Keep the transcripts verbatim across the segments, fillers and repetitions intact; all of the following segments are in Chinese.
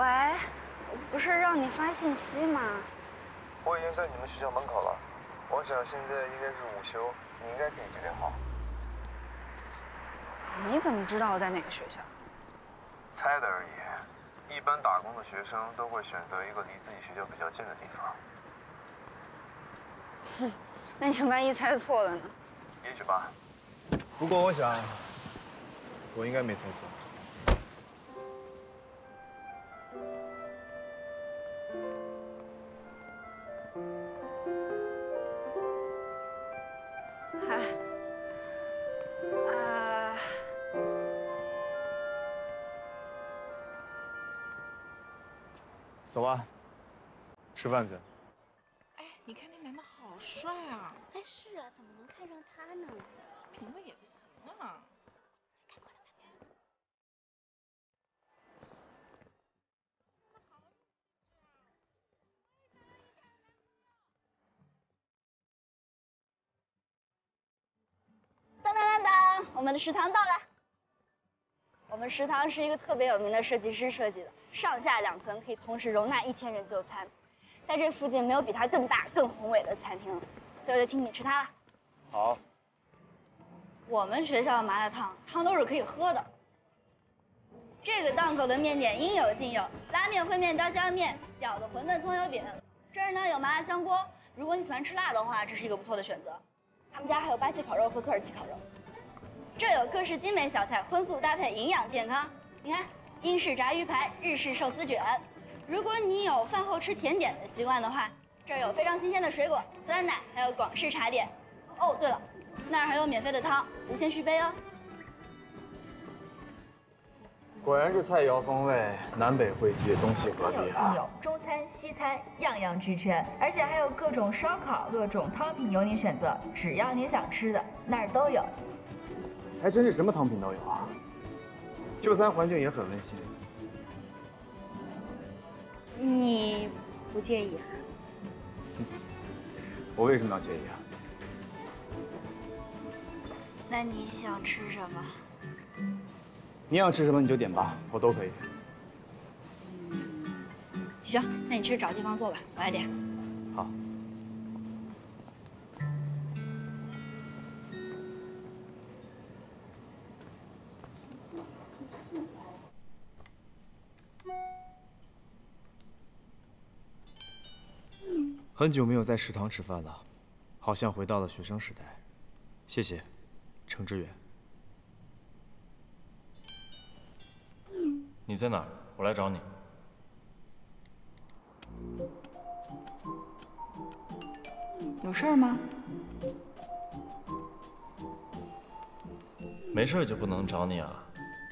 喂，不是让你发信息吗？ 我已经在你们学校门口了，我想现在应该是午休，你应该可以接电话。 你怎么知道我在哪个学校？ 猜的而已。一般打工的学生都会选择一个离自己学校比较近的地方。 哼，那你万一猜错了呢？ 也许吧。 不过我想，我应该没猜错。 嗨，啊， 走吧，吃饭去。 哎，你看那男的好帅啊！ 哎，是啊，怎么能看上他呢？ 品味也不行啊。 看过来看。当当当当，我们的食堂到了。我们食堂是一个特别有名的设计师设计的，上下两层可以同时容纳一千人就餐。在这附近没有比它更大、更宏伟的餐厅了，所以我就请你吃它了。 好。 我们学校的麻辣烫汤都是可以喝的。这个档口的面点应有尽有，拉面、烩面、刀削面、饺子、馄饨、葱油饼。这儿呢有麻辣香锅，如果你喜欢吃辣的话，这是一个不错的选择。他们家还有巴西烤肉和土耳其烤肉。这有各式精美小菜，荤素搭配，营养健康。你看，英式炸鱼排、日式寿司卷。如果你有饭后吃甜点的习惯的话，这儿有非常新鲜的水果、酸奶，还有广式茶点。哦，对了，那儿还有免费的汤，无限续杯哦。 果然是菜肴风味，南北汇集，东西合璧啊！ 有中餐、西餐，样样俱全，而且还有各种烧烤、各种汤品由你选择，只要你想吃的，那儿都有。 还真是什么汤品都有啊！就餐环境也很温馨。 你不介意啊？ 我为什么要介意啊？ 那你想吃什么？ 你想吃什么你就点吧，我都可以。 行，那你去找地方坐吧，我来点。 好。很久没有在食堂吃饭了，好像回到了学生时代。谢谢，程志远。 你在哪儿？我来找你。 有事儿吗？ 没事就不能找你啊？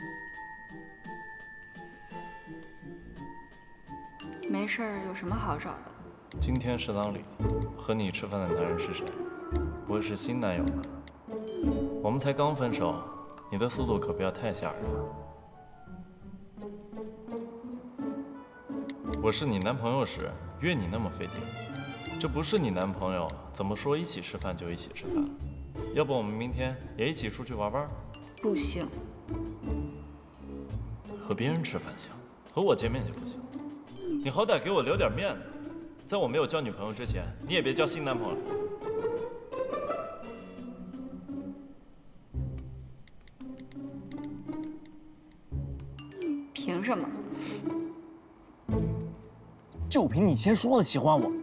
没事儿，有什么好找的？ 今天食堂里和你吃饭的男人是谁？不会是新男友吧？我们才刚分手，你的速度可不要太吓人了。我是你男朋友时约你那么费劲，这不是你男朋友，怎么说一起吃饭就一起吃饭了？要不我们明天也一起出去玩玩？ 不行。 和别人吃饭行，和我见面就不行。你好歹给我留点面子，在我没有交女朋友之前，你也别交新男朋友。 凭什么？ 就凭你先说了喜欢我。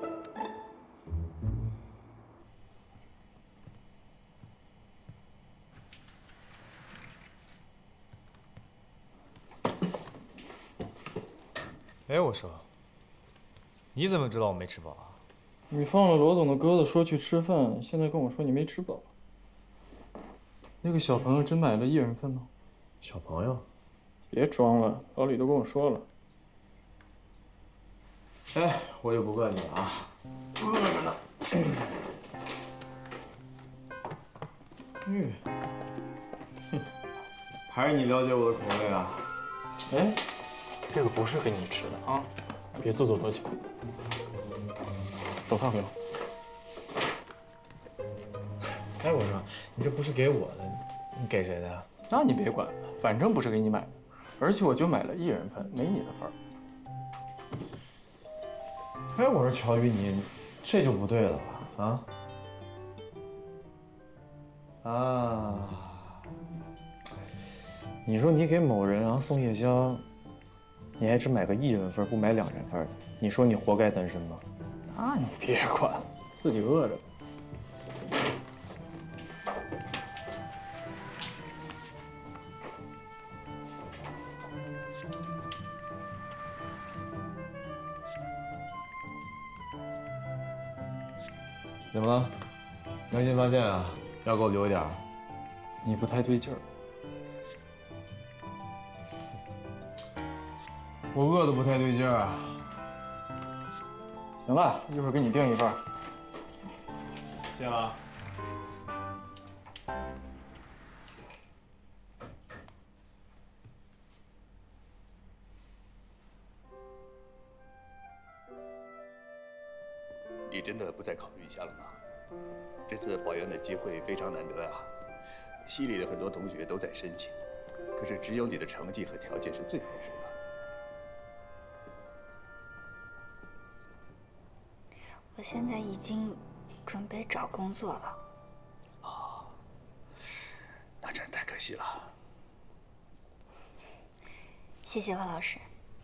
哎，我说，你怎么知道我没吃饱啊？ 你放了罗总的鸽子说去吃饭，现在跟我说你没吃饱。那个小朋友真买了一人份吗？ 小朋友， 别装了，老李都跟我说了。 哎，我也不怪你了啊，饿着呢。嗯，哼，还是你了解我的口味啊。 哎，这个不是给你吃的啊，别自作多情。手套给我。 哎，我说，你这不是给我的，你给谁的呀？ 那你别管了，反正不是给你买的，而且我就买了一人份，没你的份儿。 哎，我说乔宇，你这就不对了吧？啊啊！你说你给某人啊送夜宵，你还只买个一人份，不买两人份的，你说你活该单身吗？ 那你别管，自己饿着。 怎么了？良心发现啊？要给我留一点儿？ 你不太对劲儿。 我饿得不太对劲儿啊。 行了，一会儿给你订一份。 谢了。 你真的不再考虑一下了吗？这次保研的机会非常难得啊，系里的很多同学都在申请，可是只有你的成绩和条件是最合适的。 我现在已经准备找工作了。 啊，那真太可惜了。 谢谢万老师。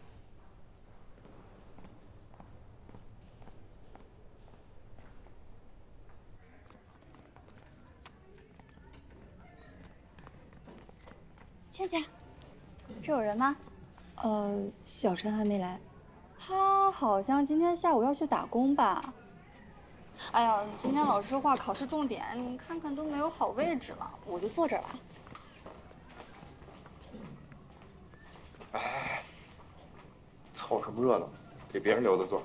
倩倩，这有人吗？ 呃，小陈还没来，他好像今天下午要去打工吧。哎呀，今天老师话考试重点，你看看都没有好位置了，我就坐这儿吧。 哎，凑什么热闹？给别人留的座。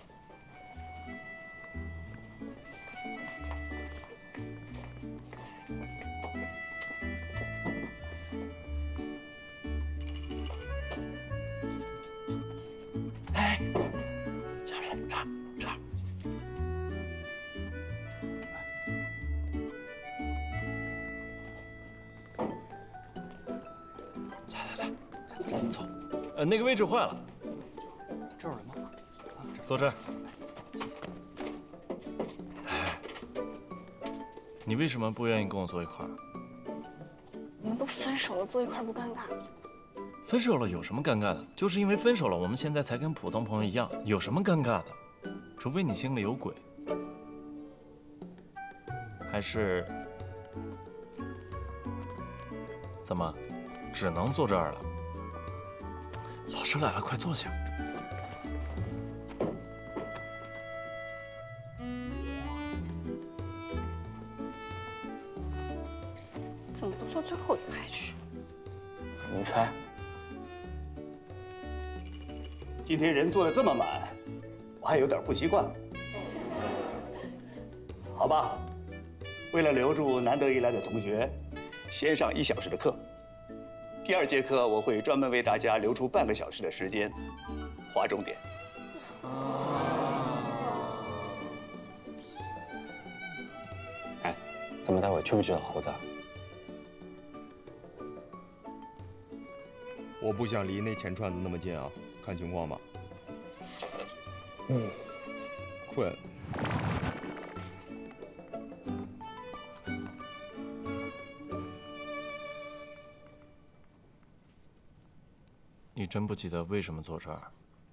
哎，这边这儿这儿。 来来来，走。呃，那个位置坏了。 这儿有人吗？ 坐这儿。你为什么不愿意跟我坐一块儿？ 我们都分手了，坐一块不尴尬？ 分手了有什么尴尬的？就是因为分手了，我们现在才跟普通朋友一样，有什么尴尬的？除非你心里有鬼，还是怎么，只能坐这儿了？老师来了，快坐下。 怎么不坐最后一排去？ 你猜？ 今天人坐的这么满，我还有点不习惯。好吧，为了留住难得一来的同学，先上一小时的课。第二节课我会专门为大家留出半个小时的时间，划重点。 哎，咱们待会去不去老猴子？ 我不想离那钱串子那么近啊，看情况吧。 嗯， 困。 你真不记得为什么坐这儿？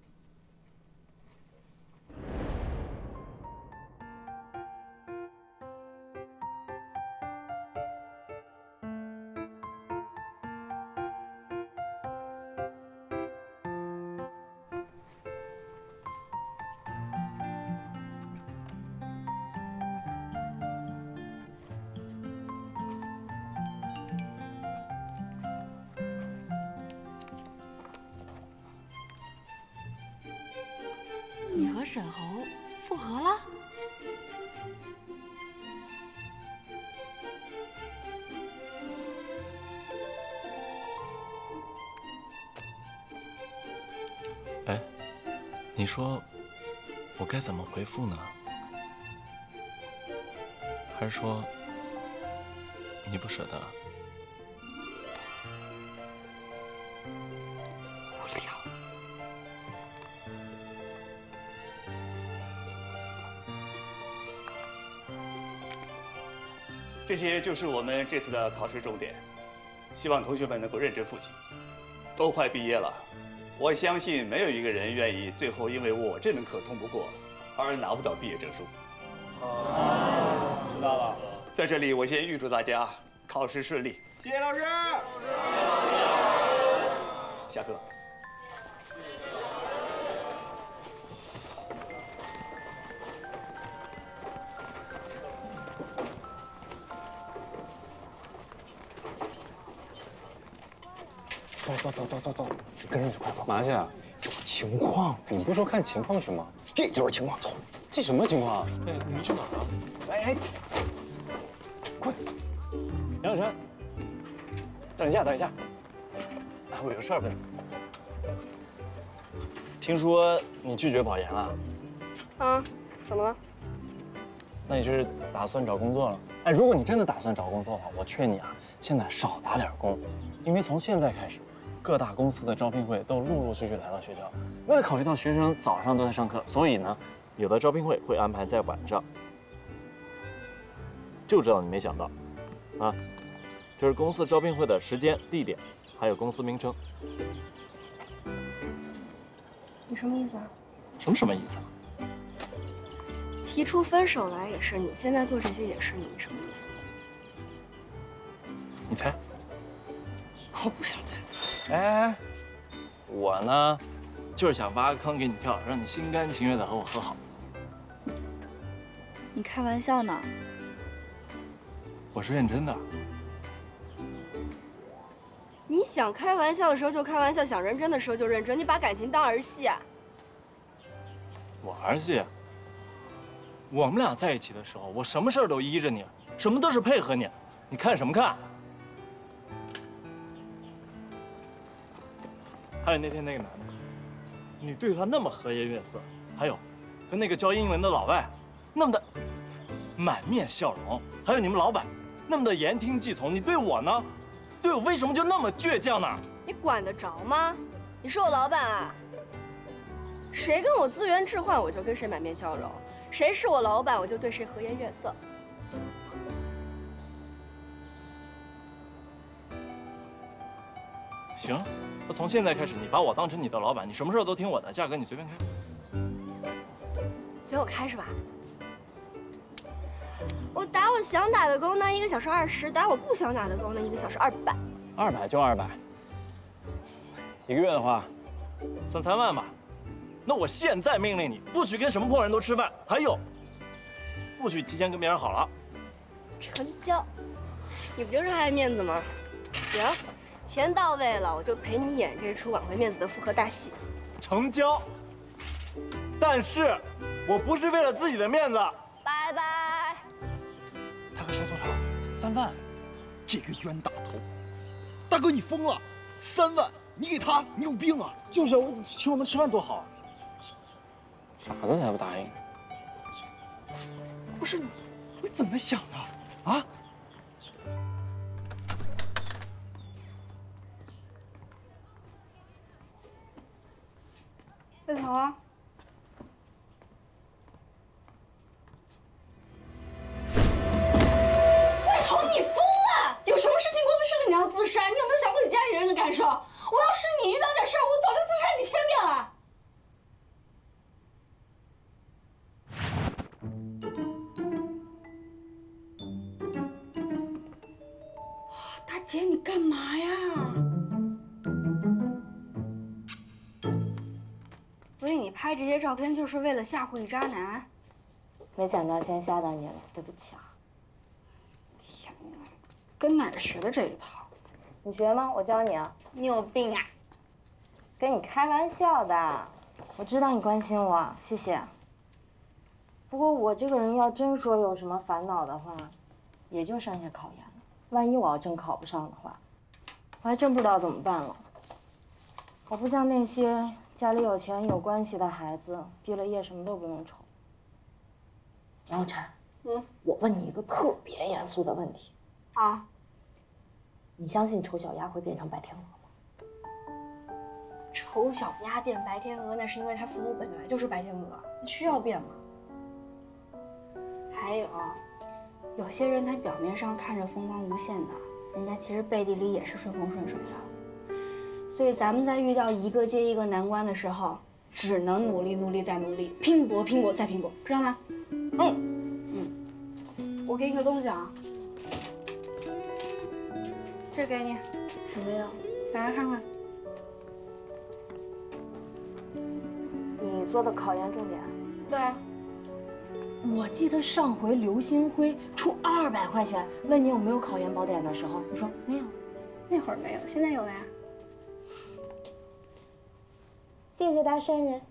你和沈侯复合了？ 哎，你说我该怎么回复呢？还是说你不舍得？ 无聊。 这些就是我们这次的考试重点，希望同学们能够认真复习。都快毕业了，我相信没有一个人愿意最后因为我这门课通不过而拿不到毕业证书。 哦，知道了。 在这里，我先预祝大家考试顺利。 谢谢老师。 下课。 走走走走走走，跟着去，快快！嘛去啊？有情况，你不是说看情况去吗？这就是情况，走。这什么情况？哎，你们去哪儿啊？哎哎，快！杨小晨，等一下，等一下，我有个事儿问你。听说你拒绝保研了？ 啊？怎么了？ 那你是打算找工作了？哎，如果你真的打算找工作的话，我劝你啊，现在少打点工，因为从现在开始。 各大公司的招聘会都陆陆续续来到学校，为了考虑到学生早上都在上课，所以呢，有的招聘会会安排在晚上。就知道你没想到，啊，这是公司招聘会的时间、地点，还有公司名称。 你什么意思啊？ 什么什么意思啊？ 提出分手来也是你，现在做这些也是你，什么意思？ 你猜？ 我不想猜。 哎，我呢，就是想挖个坑给你跳，让你心甘情愿的和我和好。 你开玩笑呢？ 我是认真的。 你想开玩笑的时候就开玩笑，想认真的时候就认真，你把感情当儿戏啊？ 我儿戏？我们俩在一起的时候，我什么事儿都依着你，什么都是配合你，你看什么看？ 还有那天那个男的，你对他那么和颜悦色，还有跟那个教英文的老外那么的满面笑容，还有你们老板那么的言听计从，你对我呢？对我为什么就那么倔强呢？ 你管得着吗？你是我老板啊！谁跟我资源置换，我就跟谁满面笑容；谁是我老板，我就对谁和颜悦色。 行，那从现在开始，你把我当成你的老板，你什么事都听我的，价格你随便开。 随我开是吧？我打我想打的工呢，一个小时二十；打我不想打的工呢，一个小时二百。 二百就二百，一个月的话，算三万吧。那我现在命令你，不许跟什么破人都吃饭，还有，不许提前跟别人好了。 成交，你不就是爱面子吗？行。 钱到位了，我就陪你演这出挽回面子的复合大戏。 成交。但是，我不是为了自己的面子。 拜拜。 大哥说多少？三万。这个冤大头，大哥你疯了！三万，你给他，你有病啊！ 就是我请我们吃饭多好啊。傻子才不答应。 不是，你怎么想的啊？ 魏头啊！ 魏头，你疯了！有什么事情过不去了，你要自杀？你有没有想过你家里人的感受？我要是你，遇到点事儿，我早就自杀几千遍了。大姐，你干嘛呀？ 所以你拍这些照片就是为了吓唬你渣男？ 没想到先吓到你了，对不起啊。 天哪，跟哪儿学的这一套？ 你学吗？我教你啊。 你有病啊！ 跟你开玩笑的。我知道你关心我，谢谢。不过我这个人要真说有什么烦恼的话，也就剩下考研了。万一我要真考不上的话，我还真不知道怎么办了。我不像那些。 家里有钱有关系的孩子，毕了业什么都不用愁。杨晨，嗯，我问你一个特别严肃的问题啊， 你相信丑小鸭会变成白天鹅吗？ 丑小鸭变白天鹅，那是因为他父母本来就是白天鹅，需要变吗？还有， 有些人他表面上看着风光无限的，人家其实背地里也是顺风顺水的。所以咱们在遇到一个接一个难关的时候，只能努力努力再努力，拼搏拼搏再拼搏，知道吗？嗯嗯，我给你个东西啊，这给你， 什么呀？ 打开看看。 你做的考研重点？ 对。 我记得上回刘新辉出二百块钱问你有没有考研宝典的时候，你说没有， 那会儿没有，现在有了呀。 谢谢大山人。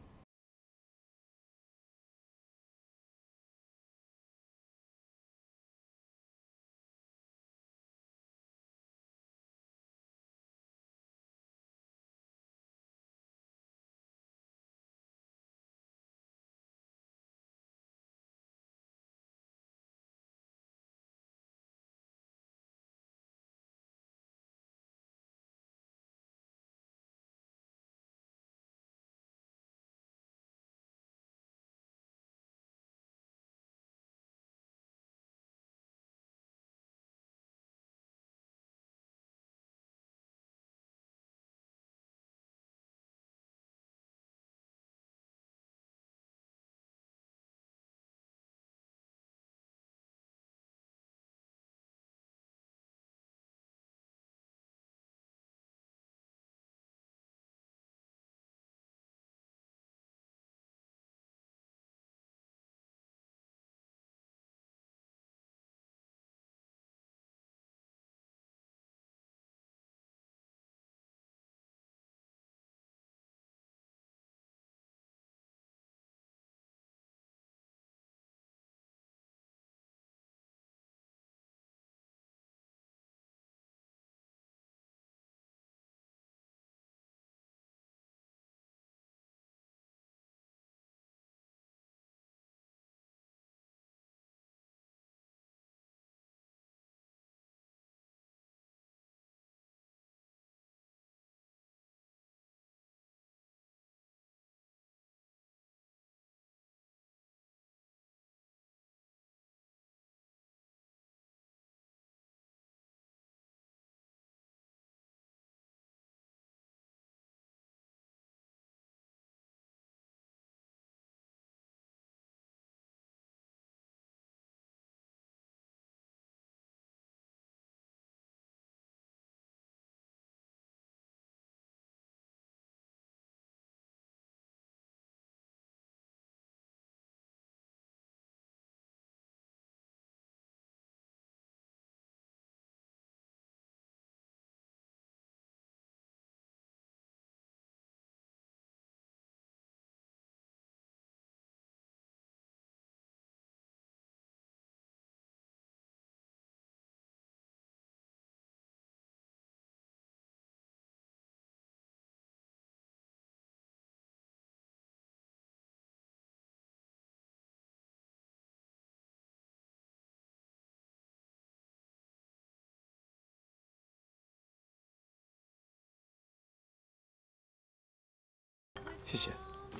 谢谢。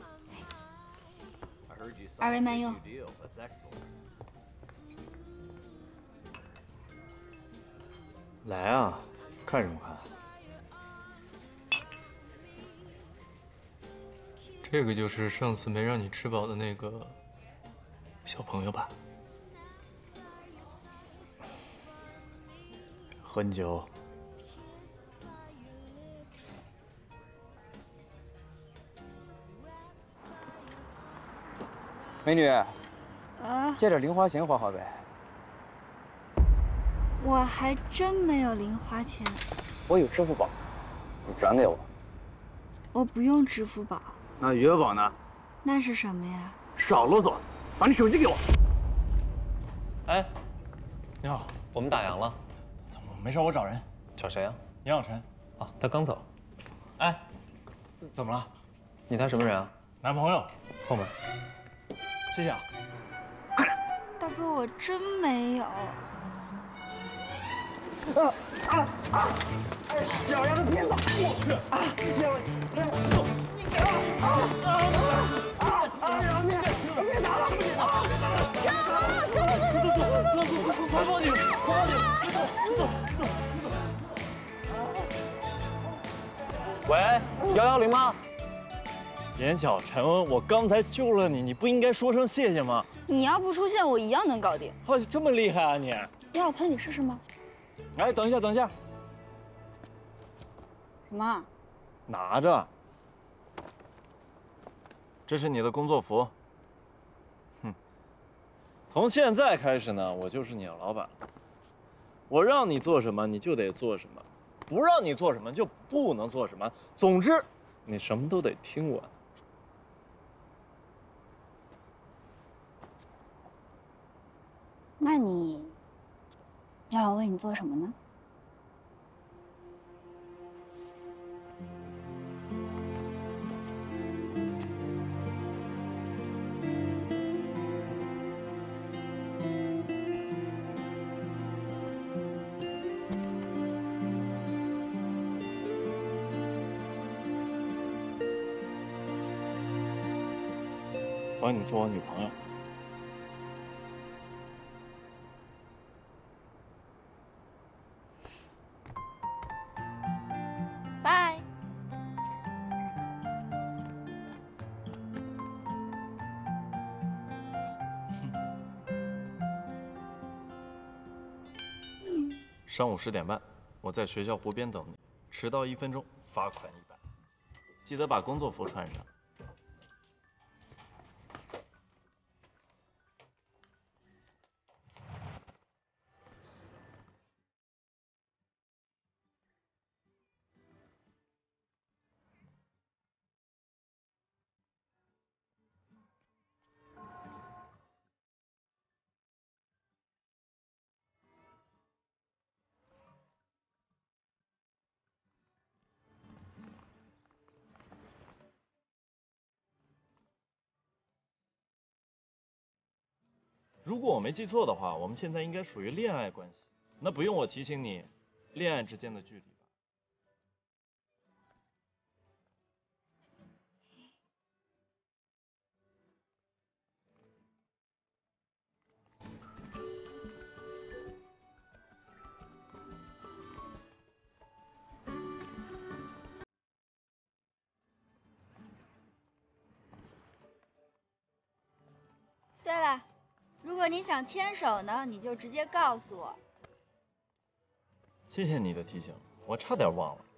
二位慢用。 来啊，看什么看？ 这个就是上次没让你吃饱的那个小朋友吧？ 混酒。 美女， 啊， 借点零花钱花花呗。 我还真没有零花钱。 我有支付宝，你转给我。 我不用支付宝。 那余额宝呢？ 那是什么呀？ 少啰嗦，把你手机给我。 哎，你好，我们打烊了。 怎么没事？我找人。 找谁啊？ 杨小晨。 啊，他刚走。 哎，怎么了？ 你他什么人啊？ 男朋友。 后面。 谢谢啊。 大哥，我真没有。 啊啊啊！小丫头片子，我去！啊，小，走，你啊啊啊啊啊！饶命！别打了！啊！小红，走走走走走走走。 快报警！快报警！别走，别走，别走！ 喂，幺幺零吗？ 严小晨，我刚才救了你，你不应该说声谢谢吗？ 你要不出现，我一样能搞定。 哇，这么厉害啊你！ 要喷你试试吗？ 哎，等一下，等一下， 什么？ 拿着。这是你的工作服。哼，从现在开始呢，我就是你的老板了。我让你做什么，你就得做什么；不让你做什么，就不能做什么。总之，你什么都得听我的。 那你要我为你做什么呢？ 我让你做我女朋友。 拜。 上午十点半，我在学校湖边等你。迟到一分钟，罚款一百。记得把工作服穿上。如果我没记错的话，我们现在应该属于恋爱关系。那不用我提醒你，恋爱之间的距离吧。 对了，如果你想牵手呢，你就直接告诉我。 谢谢你的提醒，我差点忘了。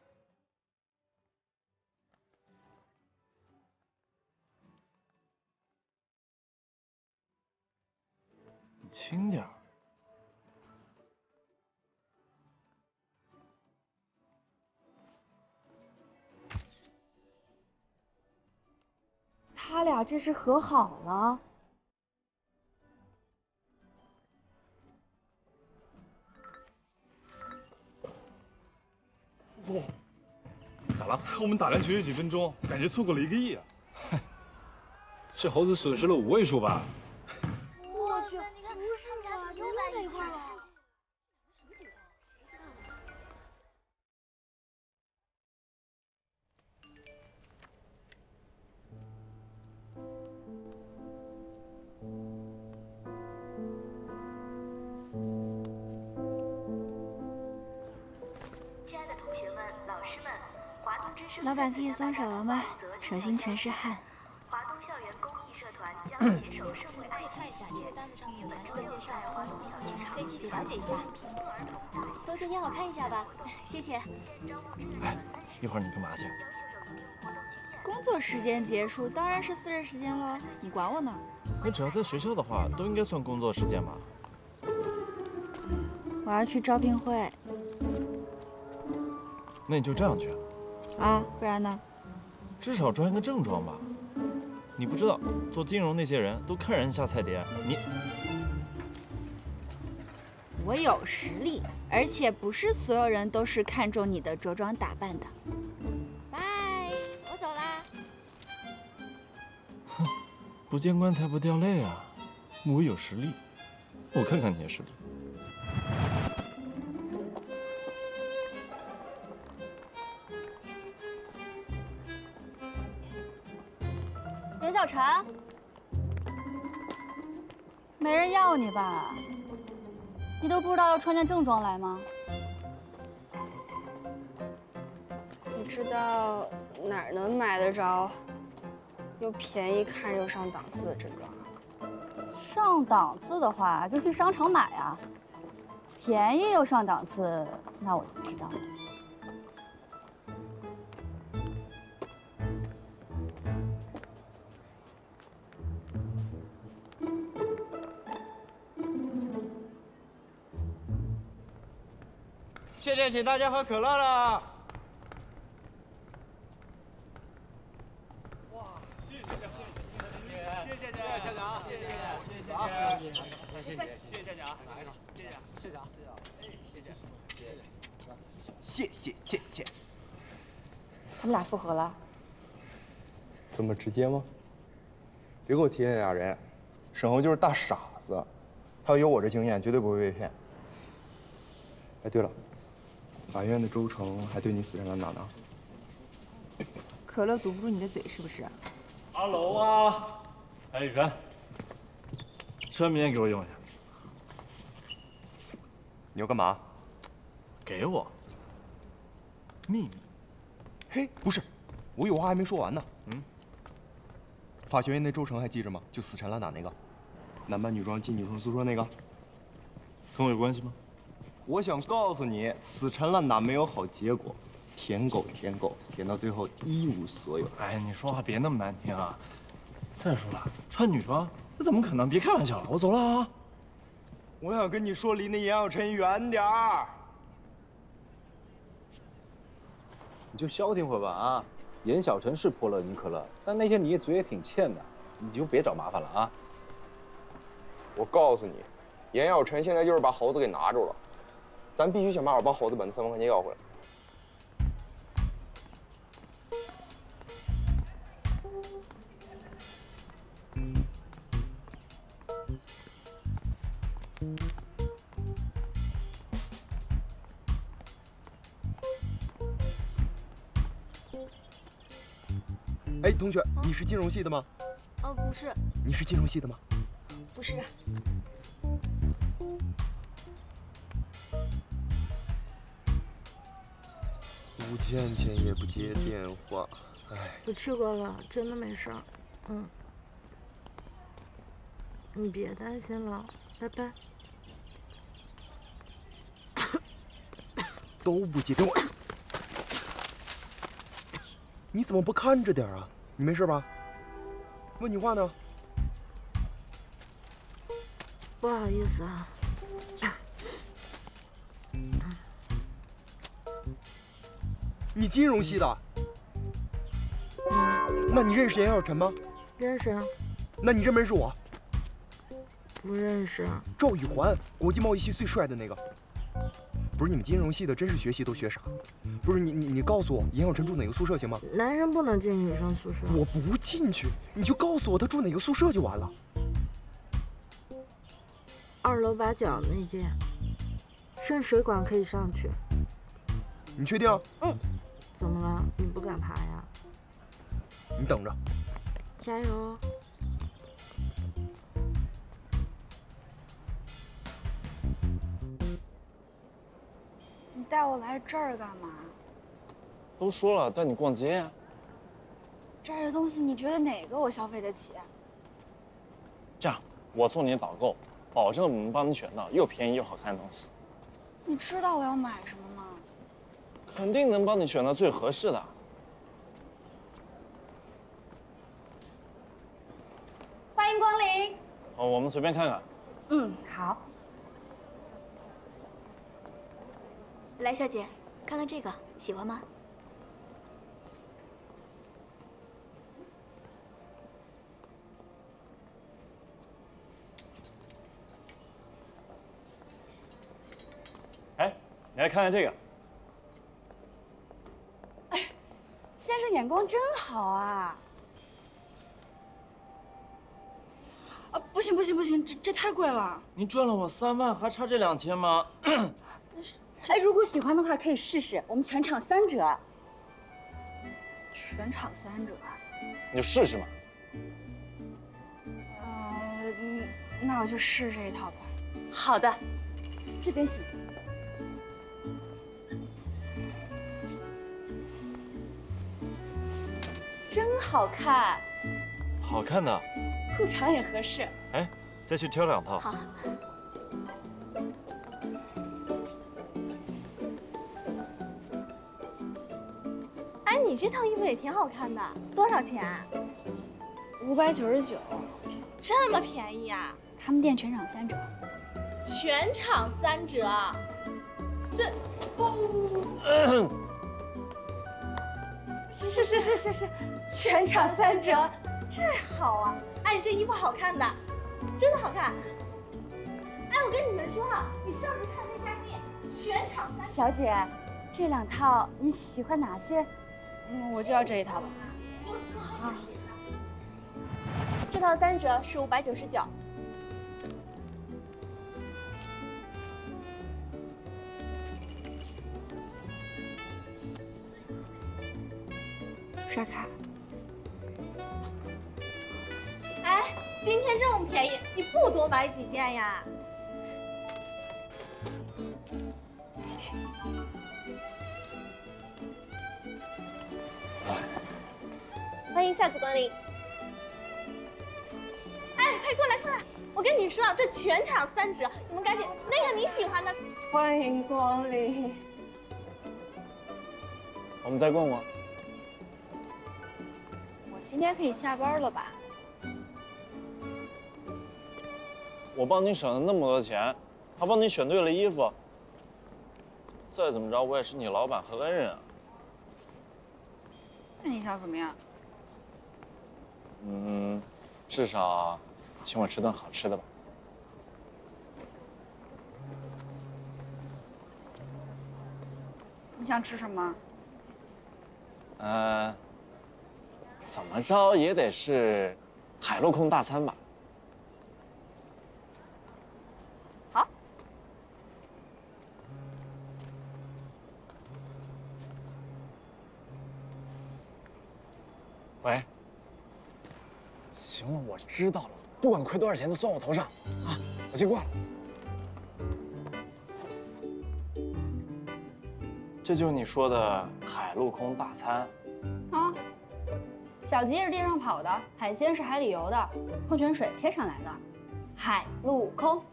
你轻点儿。 他俩这是和好了。 哇，咋了？我们打篮球有几分钟，感觉错过了一个亿啊！嗨，这猴子损失了五位数吧？ 我去，你看，不是吧？又在一块了。 老板可以松手了吗？手心全是汗。 华东校园公益社团将携手社会可以看一下这个单子上面有详细的介绍，可以具体了解一下。同学你好，看一下吧，谢谢。 哎，一会儿你干嘛去？ 工作时间结束，当然是私人时间了，你管我呢？ 你只要在学校的话，都应该算工作时间吧？ 我要去招聘会。 那你就这样去。 啊，不然呢？ 至少穿一个正装吧。你不知道，做金融那些人都看人下菜碟。你， 我有实力，而且不是所有人都是看重你的着装打扮的。拜，我走啦。 哼，不见棺材不掉泪啊！我有实力，我看看你的实力。 袁小晨，没人要你吧？ 你都不知道要穿件正装来吗？ 你知道哪儿能买得着又便宜看着又上档次的正装啊？ 上档次的话就去商场买啊，便宜又上档次，那我就不知道了。 倩倩，请大家喝可乐了。 哇，谢谢谢谢谢谢谢谢校长，谢谢谢谢谢谢啊，谢谢谢谢校长，来一个，谢谢谢谢啊，哎，谢谢谢谢谢谢倩倩。 他们俩复合了？ 这么直接吗？别给我提那俩人，沈侯就是大傻子，他要有我这经验，绝对不会被骗。哎，对了。 法院的周成还对你死缠烂打呢。 可乐堵不住你的嘴是不是？ 哈喽啊，白雨辰，车明天给我用一下。 你要干嘛？ 给我。秘密。 嘿，不是，我有话还没说完呢。 嗯。 法学院那周成还记着吗？就死缠烂打那个，男扮女装进女生宿舍那个， 跟我有关系吗？ 我想告诉你，死缠烂打没有好结果，舔狗舔狗舔到最后一无所有。 哎，你说话别那么难听啊！再说了，穿女装这怎么可能？别开玩笑了，我走了啊！ 我想跟你说，离那严小晨远点儿。 你就消停会吧啊！严小晨是泼了你可乐，但那天你嘴也挺欠的，你就别找麻烦了啊！ 我告诉你，严小晨现在就是把猴子给拿住了。 咱必须想办法把猴子把那三万块钱要回来。哎，同学，你是金融系的吗？ 哦，不是。 你是金融系的吗？ 不是。 吴倩倩也不接电话，哎。 我去过了，真的没事儿。嗯，你别担心了，拜拜。 都不接电话，你怎么不看着点啊？你没事吧？问你话呢。 不好意思啊。 你金融系的，那你认识严小晨吗？ 认识啊。 那你认不认识我？ 不认识。 赵宇环，国际贸易系最帅的那个。不是你们金融系的，真是学习都学傻。不是你你你告诉我，严小晨住哪个宿舍行吗？ 男生不能进女生宿舍。 我不进去，你就告诉我他住哪个宿舍就完了。 二楼把角那间，顺水管可以上去。 你确定？ 嗯。 怎么了？你不敢爬呀？ 你等着， 加油！ 你带我来这儿干嘛？ 都说了带你逛街呀。 这儿的东西你觉得哪个我消费得起？ 这样，我做你导购，保证我们帮你选到又便宜又好看的东西。 你知道我要买什么吗？ 肯定能帮你选到最合适的。 欢迎光临。 哦，我们随便看看。 嗯，好。 来，小姐，看看这个，喜欢吗？ 哎，你来看看这个。 先生眼光真好啊！啊，不行不行不行，这这太贵了。 你赚了我三万，还差这两千吗？ 哎，如果喜欢的话可以试试，我们全场三折。全场三折？ 你就试试嘛。 呃，那我就试这一套吧。好的。 这边请。真好看， 好看的。 裤长也合适。 哎，再去挑两套。 好。 哎，你这套衣服也挺好看的，多少钱啊？ 五百九十九， 这么便宜啊？ 他们店全场三折。 全场三折？这不不不不不。是是是是是，全场三折，这好啊！哎，你这衣服好看的，真的好看。哎，我跟你们说啊，你上次看那家店，全场三折。 小姐，这两套你喜欢哪件？嗯，我就要这一套吧。 好，这套三折是五百九十九。 刷卡。 哎，今天这么便宜，你不多买几件呀？ 谢谢。 欢迎下次光临。哎，快过来，快来！我跟你说啊，这全场三折，你们赶紧，那个你喜欢的。 欢迎光临。 我们再逛逛。 今天可以下班了吧？ 我帮你省了那么多钱，还帮你选对了衣服。再怎么着，我也是你老板和恩人啊。 那你想怎么样？ 嗯，至少请我吃顿好吃的吧。 你想吃什么？ 呃。怎么着也得是海陆空大餐吧？ 好。 喂。行了，我知道了，不管亏多少钱都算我头上，啊，我先挂了。这就是你说的海陆空大餐？ 啊。小鸡是地上跑的，海鲜是海里游的，矿泉水天上来的，海陆空。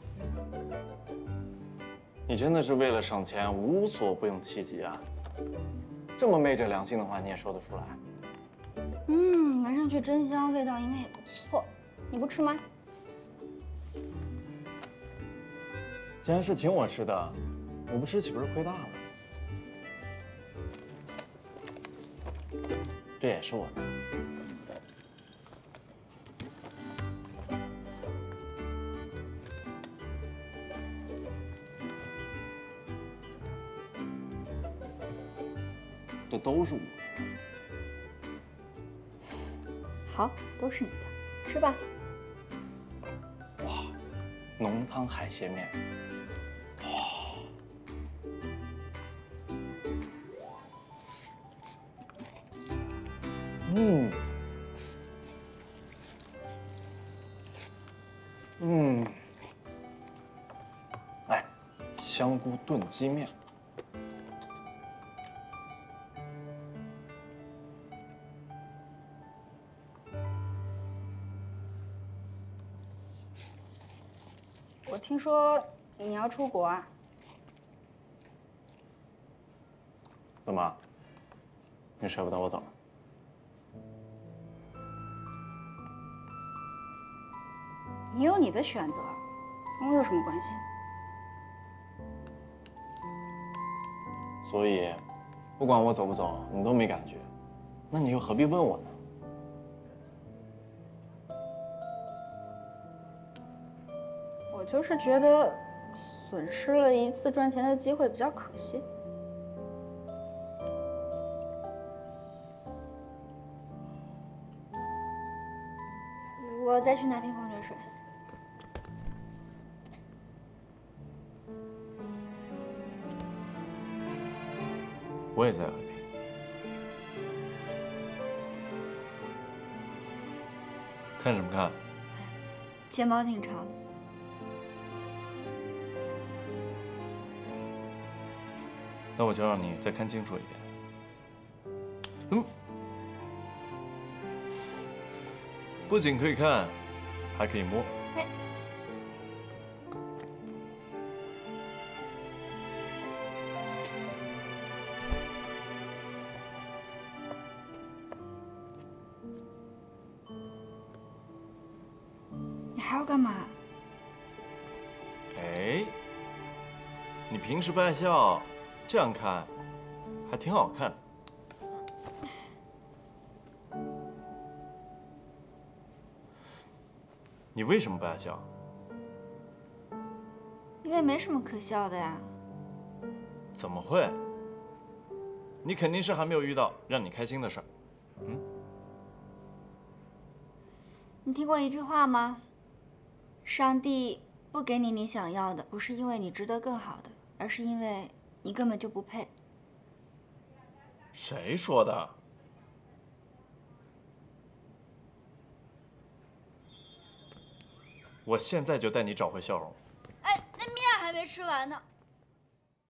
你真的是为了省钱无所不用其极啊！这么昧着良心的话你也说得出来？ 嗯，闻上去真香，味道应该也不错。你不吃吗？ 既然是请我吃的，我不吃岂不是亏大了？这也是我的。这都是我的。 好，都是你的，吃吧。 哇，浓汤海鲜面。哇。嗯。嗯。哎，香菇炖鸡面。 我听说你要出国啊？ 怎么？你舍不得我走？ 你有你的选择，跟我有什么关系？ 所以，不管我走不走，你都没感觉，那你又何必问我呢？ 我就是觉得损失了一次赚钱的机会比较可惜。我再去拿瓶矿泉水。 我也再喝一瓶。看什么看？ 睫毛挺长的。 那我就让你再看清楚一点。嗯，不仅可以看，还可以摸。 哎，你还要干嘛？ 哎，你平时不爱笑，这样看还挺好看。你为什么不爱笑？ 因为没什么可笑的呀。 怎么会？你肯定是还没有遇到让你开心的事儿。嗯， 你听过一句话吗？上帝不给你你想要的，不是因为你值得更好的，而是因为你根本就不配。 谁说的？我现在就带你找回笑容。 哎，那面还没吃完呢。